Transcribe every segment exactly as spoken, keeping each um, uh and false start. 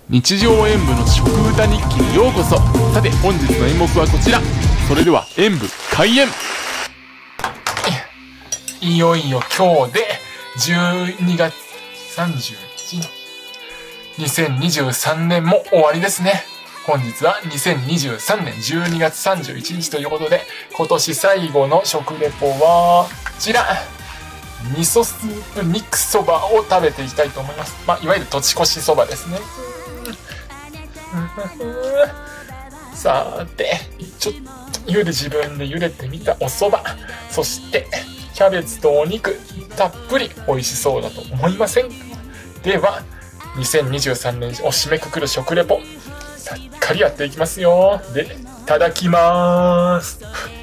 日常演舞の食歌日記にようこそ。さて本日の演目はこちら。それでは演舞開演。 いよいよ今日でじゅうにがつさんじゅういちにち、にせんにじゅうさんねんも終わりですね。本日はにせんにじゅうさんねんじゅうにがつさんじゅういちにちということで、今年最後の食レポはこちら、味噌スープ肉そばを食べていきたいと思います。まあ、いわゆる年越しそばですね。さて、ちょっと茹で自分で茹でてみたおそば、そしてキャベツとお肉たっぷり美味しそうだと思いませんか？ではにせんにじゅうさんねんを締めくくる食レポ、しっかりやっていきますよ。で、いただきます。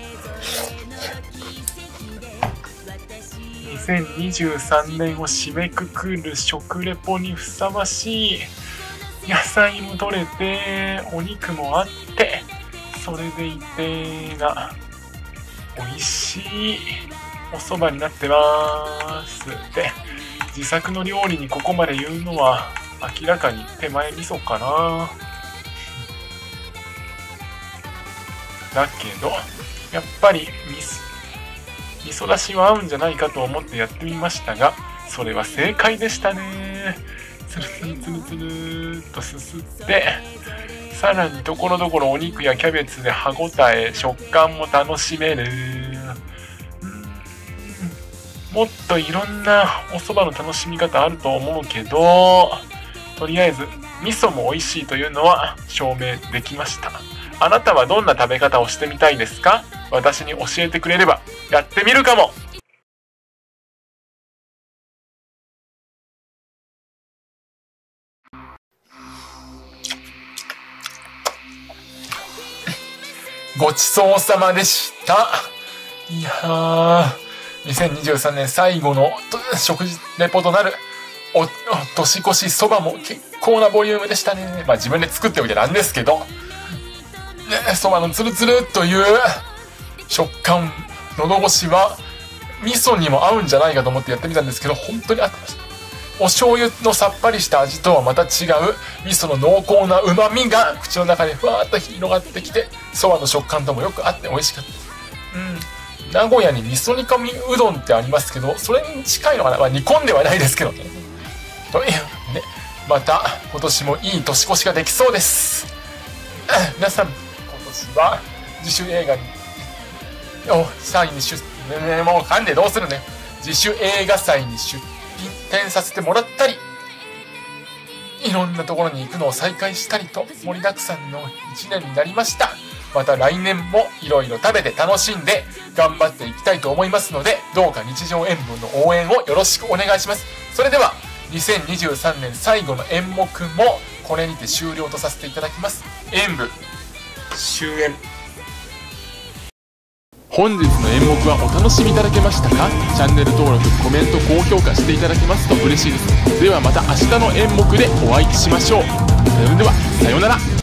にせんにじゅうさんねんを締めくくる食レポにふさわしい、野菜も取れてお肉もあって、それでいてが美味しいお蕎麦になってます。で、自作の料理にここまで言うのは明らかに手前味噌かな。だけどやっぱり味噌味噌だしは合うんじゃないかと思ってやってみましたが、それは正解でしたね。つるつるつるつるっとすすって、さらにところどころお肉やキャベツで歯ごたえ、食感も楽しめる。もっといろんなお蕎麦の楽しみ方あると思うけど、とりあえず味噌も美味しいというのは証明できました。あなたはどんな食べ方をしてみたいですか？私に教えてくれればやってみるかも。ごちそうさまでした。いやー、にせんにじゅうさんねん最後の食事レポとなるおお年越しそばも結構なボリュームでしたね。まあ自分で作っておいてなんですけど、ね、そばのツルツルという食感、喉越しは味噌にも合うんじゃないかと思ってやってみたんですけど、本当に合ってました。お醤油のさっぱりした味とはまた違う味噌の濃厚な旨味が口の中でふわーっと広がってきて、そばの食感ともよく合って美味しかったです。うん、名古屋に味噌煮込みうどんってありますけど、それに近いのかな。まあ煮込んではないですけどね。というね、また今年もいい年越しができそうです。皆さん、今年は自主映画にお祭に出、ね、もう噛んでどうするね。自主映画祭に出展させてもらったり、いろんなところに行くのを再開したりと盛りだくさんのいちねんになりました。また来年もいろいろ食べて楽しんで頑張っていきたいと思いますので、どうか日常演舞の応援をよろしくお願いします。それではにせんにじゅうさんねん最後の演目もこれにて終了とさせていただきます。演舞終演。 本日の演目はお楽しみいただけましたか？チャンネル登録、コメント、高評価していただけますと嬉しいです。ではまた明日の演目でお会いしましょう。それではさようなら。